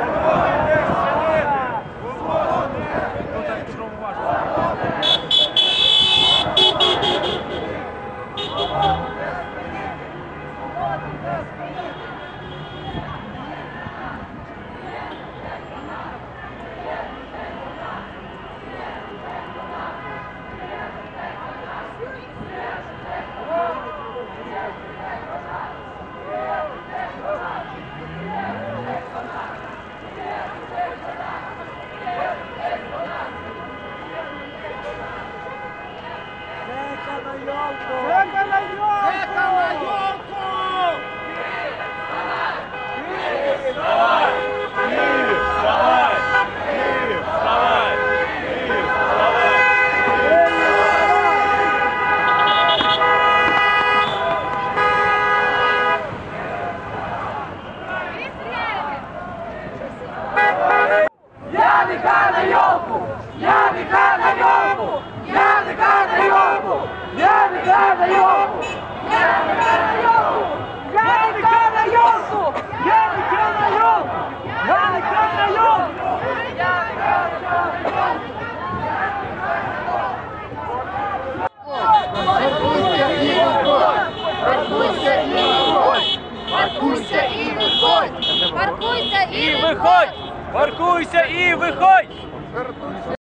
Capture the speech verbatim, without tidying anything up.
Чека на ёлку! Чека на ёлку! Вставай! Киев, вставай! Киев, вставай! Киев, вставай! Яника на ёлку! Яника на ёлку! Яника на ёлку! Яника на ёлку! Яника на ёлку! Яника на ёлку! Яника на ёлку! Яника на ёлку! Паркуйся і виходь! Паркуйся і виходь! Паркуйся і виходь!